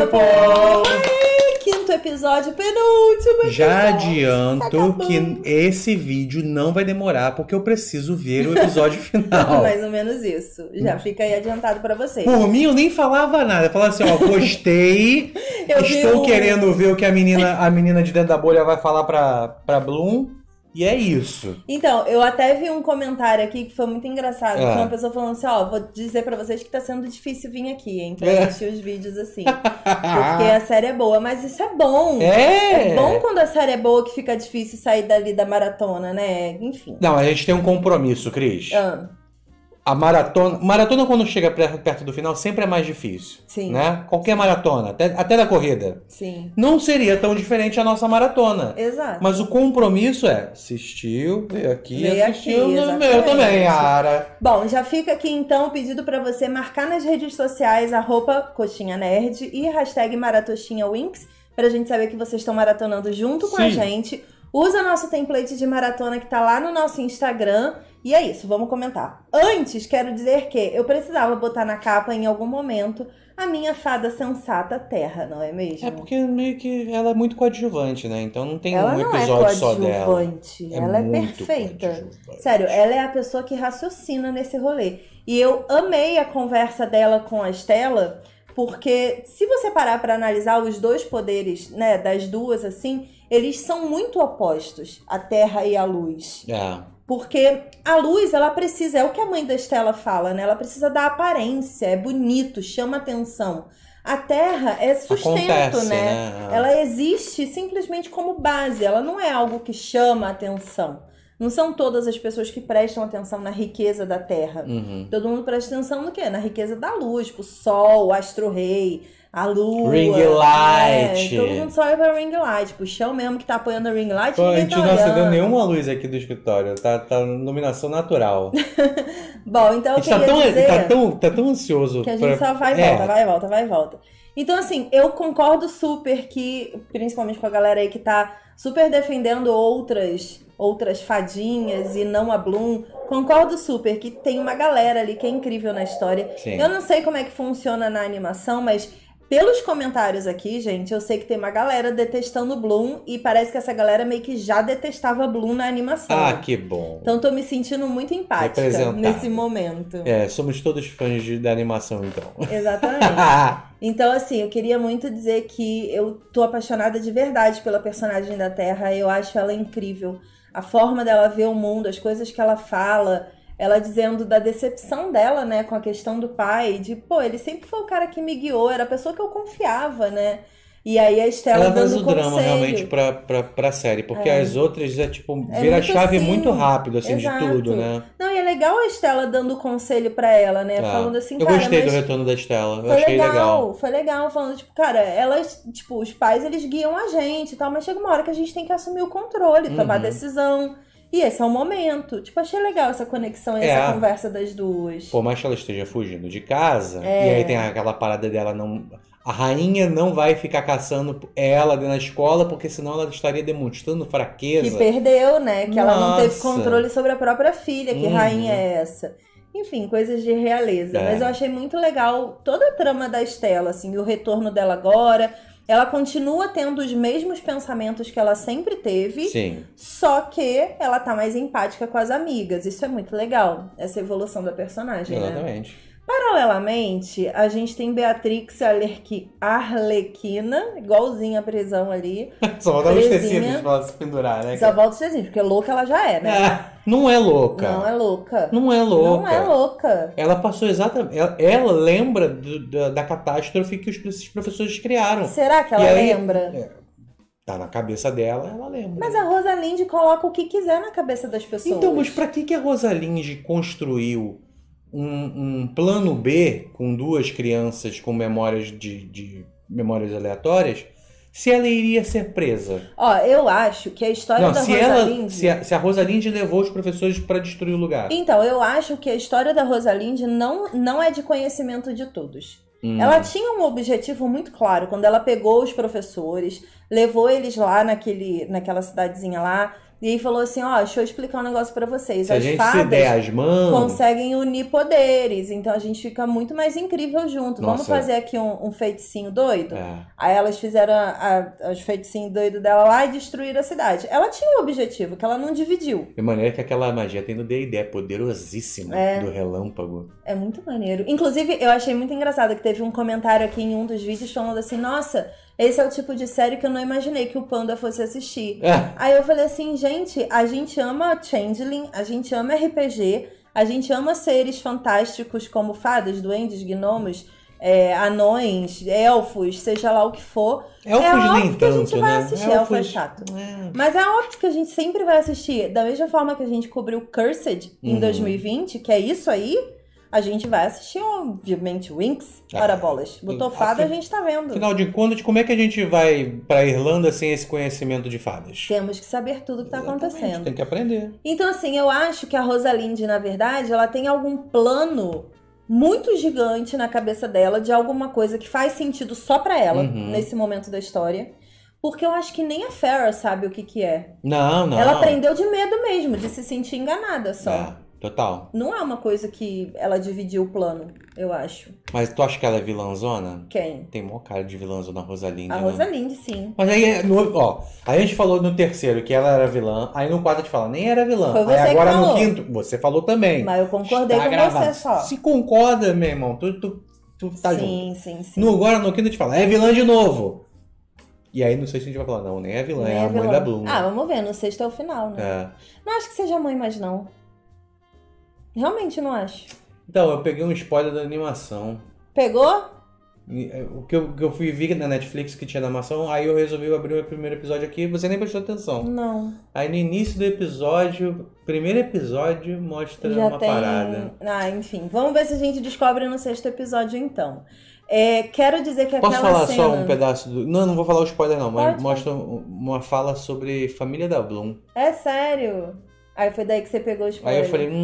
povo! Quinto episódio, penúltimo Já episódio. adianto que esse vídeo não vai demorar, porque eu preciso ver o episódio final. Mais ou menos isso. Já fica aí adiantado pra vocês. Por mim, eu nem falava nada. Eu falava assim, ó, gostei, estou querendo ver o que a menina de dentro da bolha vai falar pra Bloom. E é isso. Então, eu até vi um comentário aqui que foi muito engraçado. Foi uma pessoa falando assim, ó, vou dizer pra vocês que tá sendo difícil vir aqui, hein, pra assistir os vídeos assim. Porque a série é boa, mas isso é bom. É bom quando a série é boa que fica difícil sair dali da maratona, né? Enfim. Não, a gente tem um compromisso, Cris. A maratona quando chega perto do final sempre é mais difícil. Sim. Né? Qualquer maratona, até da corrida. Sim. Não seria tão diferente a nossa maratona. Exato. Mas o compromisso é, assistiu, veio aqui, assistiu, exatamente. Eu também, Ara. Bom, já fica aqui então o pedido pra você marcar nas redes sociais @coxinhanerd e #maratostinhawinks pra gente saber que vocês estão maratonando junto com a gente. Usa nosso template de maratona que tá lá no nosso Instagram. E é isso, vamos comentar. Antes, quero dizer que eu precisava botar na capa em algum momento a minha fada sensata Terra, não é mesmo? É porque meio que ela é muito coadjuvante, né? Então não tem ela um não episódio só dela. Ela é perfeita. Sério, ela é a pessoa que raciocina nesse rolê. E eu amei a conversa dela com a Stella, porque se você parar pra analisar os dois poderes, né, das duas, assim, eles são muito opostos, a Terra e a Luz. Porque a luz, ela precisa, é o que a mãe da Stella fala, né? Ela precisa da aparência, é bonito, chama atenção. A Terra é sustento, né? Ela existe simplesmente como base, ela não é algo que chama atenção. Não são todas as pessoas que prestam atenção na riqueza da Terra. Todo mundo presta atenção no quê? Na riqueza da luz, tipo, o Sol, o Astro-Rei, a Lua. Ring light. Todo mundo só olha pra ring light. Tipo, o chão mesmo que tá apoiando a ring light. Pô, a gente não acendeu nenhuma luz aqui do escritório. Tá iluminação natural. Bom, então eu queria dizer... Tá tão ansioso. Que a gente só vai e volta. Então, assim, eu concordo super que, principalmente com a galera aí que tá super defendendo outras fadinhas e não a Bloom, concordo super que tem uma galera ali que é incrível na história. Sim. Eu não sei como é que funciona na animação, mas pelos comentários aqui, gente, eu sei que tem uma galera detestando Bloom e parece que essa galera meio que já detestava Bloom na animação. Ah, que bom. Então tô me sentindo muito empática nesse momento. Somos todos fãs da animação, então. Exatamente. Então, assim, eu queria muito dizer que eu tô apaixonada de verdade pela personagem da Terra. Eu acho ela incrível. A forma dela ver o mundo, as coisas que ela fala, ela dizendo da decepção dela, né, com a questão do pai, de, pô, ele sempre foi o cara que me guiou, era a pessoa que eu confiava, né? E aí a Stella ela dando faz o drama realmente pra série, porque as outras tipo, vira a chave muito rápido, assim, de tudo, né? Não, e é legal a Stella dando conselho pra ela, né? Falando assim, eu gostei do retorno da Stella, eu achei legal. Foi legal, falando, tipo, cara, elas, tipo, os pais, eles guiam a gente e tal, mas chega uma hora que a gente tem que assumir o controle, tomar decisão. E esse é o momento. Tipo, achei legal essa conexão e essa conversa das duas. Por mais que ela esteja fugindo de casa, e aí tem aquela parada dela não... A rainha não vai ficar caçando ela na escola, porque senão ela estaria demonstrando fraqueza. Que perdeu, né? Que ela não teve controle sobre a própria filha. Que rainha é essa? Enfim, coisas de realeza. Mas eu achei muito legal toda a trama da Stella, assim, o retorno dela agora. Ela continua tendo os mesmos pensamentos que ela sempre teve. Sim. Só que ela tá mais empática com as amigas. Isso é muito legal, essa evolução da personagem, Exatamente. Né? Paralelamente, a gente tem Beatrix Arlequina, igualzinha à prisão ali. Só faltava os tecidos pra ela se pendurar, né? Só volta os tecidos, porque louca ela já é, né? Não é louca. Não é louca. Não é louca. Não é louca. Ela passou exatamente... Ela lembra da catástrofe que esses professores criaram. Será que ela lembra? Tá na cabeça dela, ela lembra. Mas a Rosalind coloca o que quiser na cabeça das pessoas. Então, mas pra que a Rosalind construiu um plano B com duas crianças com memórias de memórias aleatórias, se ela iria ser presa? Ó, eu acho que a história da Rosalind... Se a Rosalind levou os professores para destruir o lugar. Então, eu acho que a história da Rosalind não é de conhecimento de todos. Ela tinha um objetivo muito claro. Quando ela pegou os professores, levou eles lá naquela cidadezinha lá, E falou assim, ó, deixa eu explicar um negócio pra vocês. Se a gente se der as mãos... conseguem unir poderes, então a gente fica muito mais incrível junto. Nossa. Vamos fazer aqui um feiticinho doido? É. Aí elas fizeram os feiticinhos doidos dela lá e destruíram a cidade. Ela tinha um objetivo, que ela não dividiu. De maneira que aquela magia tem no D&D, é poderosíssima, do relâmpago. É muito maneiro. Inclusive, eu achei muito engraçado que teve um comentário aqui em um dos vídeos falando assim, nossa, esse é o tipo de série que eu não imaginei que o Panda fosse assistir. Aí eu falei assim, gente, a gente ama Changeling, a gente ama RPG, a gente ama seres fantásticos como fadas, duendes, gnomos, anões, elfos, seja lá o que for. Elfos nem óbvio que a gente tanto, vai né? assistir, elfo é chato. Mas é óbvio que a gente sempre vai assistir. Da mesma forma que a gente cobriu Cursed em 2020, que é isso aí, a gente vai assistir, obviamente, Winx, para bolas. Botou fada, a gente tá vendo. Afinal de contas, como é que a gente vai pra Irlanda sem esse conhecimento de fadas? Temos que saber tudo que tá acontecendo. Tem que aprender. Então, assim, eu acho que a Rosalind, na verdade, ela tem algum plano muito gigante na cabeça dela de alguma coisa que faz sentido só pra ela, nesse momento da história. Porque eu acho que nem a Farrah sabe o que é. Não. Ela aprendeu de medo mesmo, de se sentir enganada só. Total. Não é uma coisa que ela dividiu o plano, eu acho. Mas tu acha que ela é vilãzona? Quem? Tem maior cara de vilãzona a Rosalind. A Rosalind, sim. Mas aí, aí a gente falou no terceiro que ela era vilã, aí no quarto a gente fala, nem era vilã. Foi você aí agora que falou. No quinto, você falou também. Mas eu concordei Está com gravado. você só. Se concorda, meu irmão, tu tá junto. Sim. Agora no quinto a gente fala, é vilã de novo. E aí no sexto a gente vai falar, não, nem é vilã, Nem é a mãe vilã. da Bloom. Vamos ver, no sexto é o final, né? Não acho que seja mãe mais não. Realmente não acho. Então, eu peguei um spoiler da animação. Pegou? O que eu fui ver na Netflix que tinha animação, aí eu resolvi abrir o primeiro episódio aqui, você nem prestou atenção. Não. Aí no início do episódio, primeiro episódio, mostra Já uma tem... parada. Enfim. Vamos ver se a gente descobre no sexto episódio, então. Quero dizer que Posso aquela falar cena... só um pedaço do... Não vou falar o spoiler não, mas Pode. mostra uma fala sobre família da Bloom. É sério? Aí foi daí que você pegou o spoiler. Aí eu falei,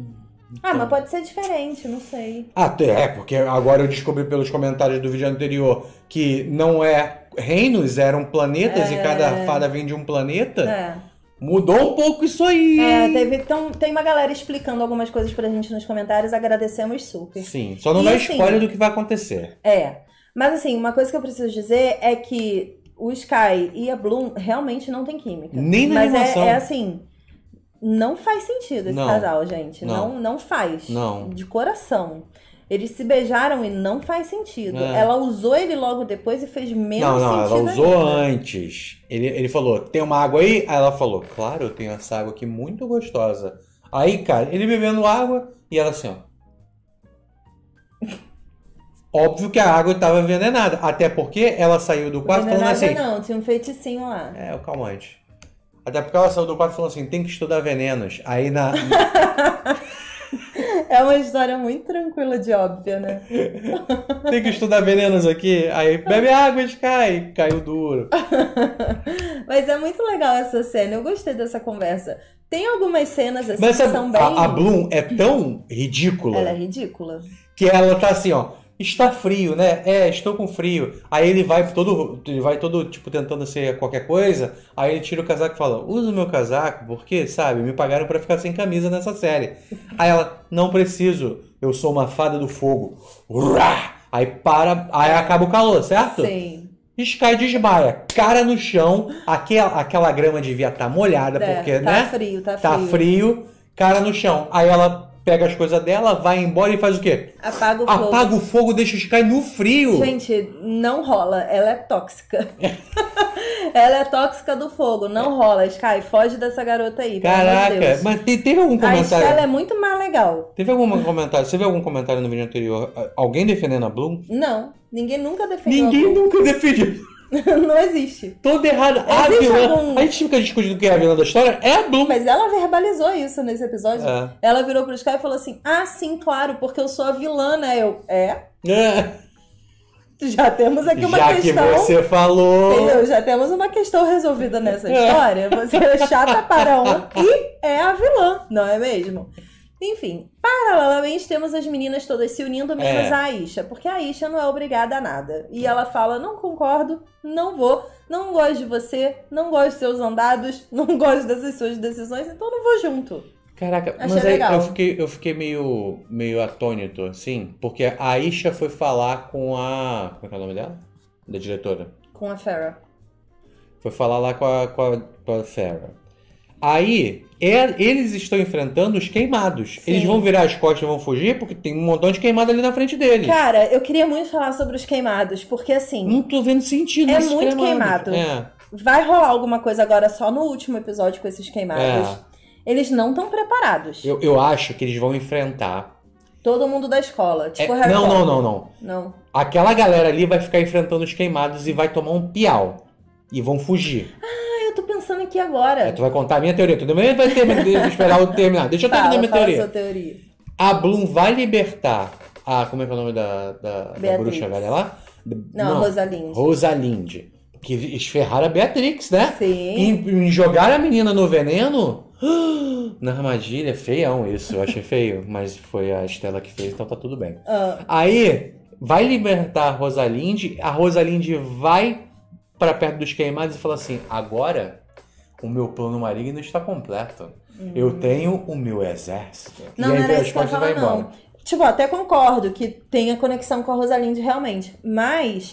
mas pode ser diferente, não sei. Porque agora eu descobri pelos comentários do vídeo anterior que não é reinos, eram planetas e cada fada vem de um planeta. Mudou um pouco isso aí. Tem uma galera explicando algumas coisas pra gente nos comentários, agradecemos super. Sim, só não dá spoiler do que vai acontecer. Mas assim, uma coisa que eu preciso dizer é que o Sky e a Bloom realmente não tem química. Nem na animação. Mas assim... Não faz sentido esse casal, gente. Não faz. Não. De coração. Eles se beijaram e não faz sentido. Ela usou ele logo depois e fez menos sentido. Ela usou ainda. antes. Ele falou, tem uma água aí? Aí ela falou, claro, eu tenho essa água aqui muito gostosa. Aí, cara, ele bebendo água e ela assim, ó. Óbvio que a água estava envenenada. Até porque ela saiu do quarto falando assim... Não, tinha um feiticinho lá. O calmante. Até porque ela saiu do quarto falando assim, tem que estudar venenos. Aí na... É uma história muito tranquila de óbvia, né? Tem que estudar venenos aqui. Aí bebe água, caiu duro. Mas é muito legal essa cena. Eu gostei dessa conversa. Tem algumas cenas assim que são bem... A Bloom é tão ridícula. Ela é ridícula. Que ela tá assim, ó. Está frio, né? Estou com frio. Aí ele vai todo, tipo, tentando ser qualquer coisa. Aí ele tira o casaco e fala, usa o meu casaco, porque, sabe, me pagaram pra ficar sem camisa nessa série. Aí ela, não preciso, eu sou uma fada do fogo. Urá! Aí acaba o calor, certo? Sim. Sky desmaia, cara no chão, aquela grama devia estar molhada, porque, tá né? Frio, tá frio, cara no chão. Aí ela... pega as coisas dela, vai embora e faz o quê? Apaga o fogo. Apaga o fogo, deixa o Sky no frio. Gente, não rola. Ela é tóxica. Ela é tóxica do fogo. Não rola. Sky, foge dessa garota aí. Caraca, Deus. Mas teve algum comentário... A Sky, ela é muito mais legal. Teve algum comentário... Você viu algum comentário no vídeo anterior? Alguém defendendo a Bloom? Não. Ninguém nunca defendeu Ninguém nunca defendeu. Não existe. Todo errado. A vilã. A gente fica discutindo quem é a vilã da história. É a Bloom. Mas ela verbalizou isso nesse episódio. Ela virou pro Sky e falou assim, sim, claro, porque eu sou a vilã, né? Já temos aqui uma questão... Já que você falou... Entendeu? Já temos uma questão resolvida nessa história. Você é chata para e é a vilã, não é mesmo? Enfim, paralelamente temos as meninas todas se unindo, menos a Aisha. Porque a Aisha não é obrigada a nada. E ela fala, não concordo, não vou. não gosto de você, não gosto dos seus andados, não gosto dessas suas decisões, então não vou junto. Caraca, Achei mas aí legal. eu fiquei meio atônito, assim, porque a Aisha foi falar com a... Como é que é o nome dela? Da diretora. Com a Farrah. Foi falar lá com a Farrah. Aí, eles estão enfrentando os queimados. Sim. Eles vão virar as costas e vão fugir, porque tem um montão de queimado ali na frente deles. Cara, eu queria muito falar sobre os queimados, porque assim, Não tô vendo sentido é nesses muito queimados. queimado. Vai rolar alguma coisa agora só no último episódio com esses queimados. Eles não estão preparados. Eu acho que eles vão enfrentar... Todo mundo da escola, tipo Harry Não, Potter. não. Aquela galera ali vai ficar enfrentando os queimados e vai tomar um piau. E vão fugir. Eu tô pensando aqui agora. Tu vai contar a minha teoria. Tu também vai esperar eu terminar. Deixa eu terminar minha teoria. Sua teoria. A Bloom vai libertar a... Como é que é o nome da bruxa velha lá? Não, Rosalinde. Rosalinde. Que eles ferraram a Beatrix, né? Sim. Em jogar a menina no veneno... Na armadilha. Feião isso. Eu achei feio. Mas foi a Estela que fez, então tá tudo bem. Aí, vai libertar a Rosalinde. A Rosalinde vai pra perto dos queimados e fala assim... Agora, o meu plano maligno está completo. Eu tenho o meu exército. Não, e aí não era as isso que eu ia costas vai falar, embora. não. Tipo, até concordo que tenha conexão com a Rosalinde realmente. Mas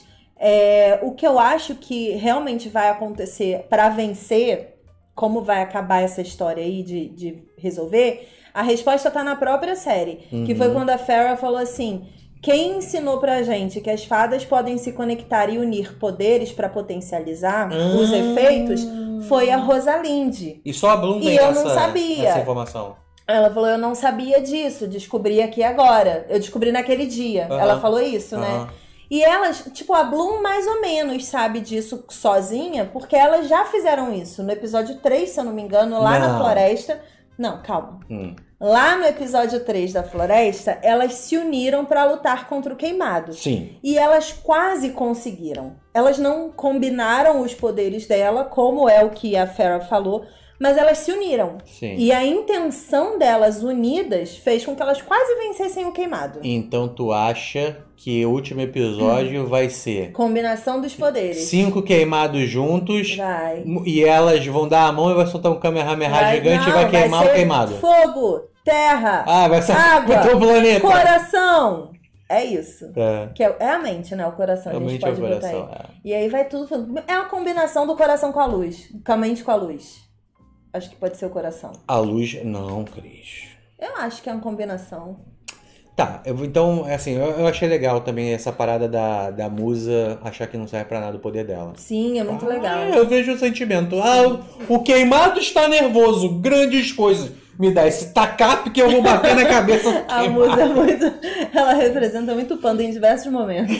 o que eu acho que realmente vai acontecer pra vencer, como vai acabar essa história aí de resolver, a resposta tá na própria série. Que foi quando a Farrah falou assim... Quem ensinou pra gente que as fadas podem se conectar e unir poderes pra potencializar os efeitos foi a Rosalinde. E só a Bloom tem E eu não sabia. essa informação. Ela falou, eu não sabia disso, descobri aqui agora. Eu descobri naquele dia. Ela falou isso, né? E elas, tipo, a Bloom mais ou menos sabe disso sozinha, porque elas já fizeram isso. No episódio 3, se eu não me engano, lá na floresta... Não, calma. Lá no episódio 3 da floresta, elas se uniram pra lutar contra o queimado. Sim. E elas quase conseguiram. Elas não combinaram os poderes dela, como é o que a Farrah falou, mas elas se uniram. Sim. E a intenção delas unidas fez com que elas quase vencessem o queimado. Então tu acha que o último episódio vai ser... Combinação dos poderes. 5 queimados juntos. Vai. E elas vão dar a mão e vai soltar um Kamehameha gigante e vai queimar o queimado. Fogo, terra, Vai ser água, o planeta. coração. É isso. É. Que é a mente, né? O coração. A gente pode botar aí. É. E aí vai tudo... É a combinação do coração com a luz. Com a mente com a luz. Acho que pode ser o coração. A luz... Não, Cris. Eu acho que é uma combinação. Tá, então, assim, eu achei legal também essa parada da musa achar que não serve pra nada o poder dela. Sim, é muito legal. Eu vejo o sentimento. O queimado está nervoso, grandes coisas. Me dá esse tacape que eu vou bater na cabeça do A queimado. musa é muito... Ela representa muito o panda em diversos momentos.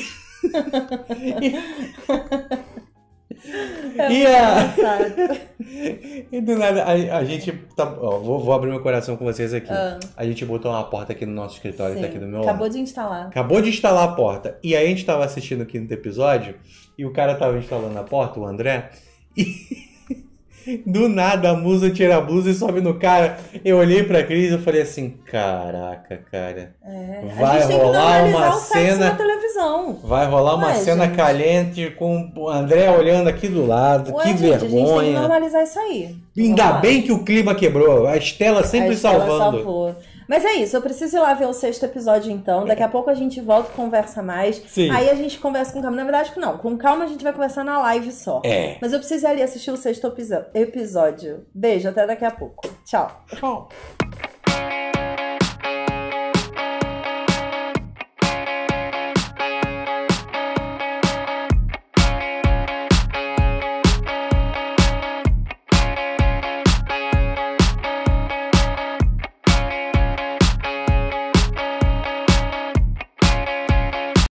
E do nada, a gente tá... vou abrir meu coração com vocês aqui. A gente botou uma porta aqui no nosso escritório, Sim, tá aqui do meu acabou lado. de instalar. Acabou de instalar a porta. E aí a gente tava assistindo o quinto episódio e o cara tava instalando a porta, o André, e do nada a musa tira a blusa e sobe no cara. Eu olhei pra Cris e falei assim, caraca, cara. Vai rolar uma cena na televisão. Vai rolar uma cena gente. Caliente com o André olhando aqui do lado. Que gente, a gente tem que vergonha. normalizar isso aí. Ainda bem que o clima quebrou. A Estela sempre salvando. Salvou. Mas é isso, eu preciso ir lá ver o 6º episódio então. Daqui a pouco a gente volta e conversa mais. Sim. Aí a gente conversa com calma. Na verdade, não. Com calma a gente vai conversar na live só. Mas eu preciso ir ali assistir o 6º episódio. Beijo, até daqui a pouco. Tchau. Tchau.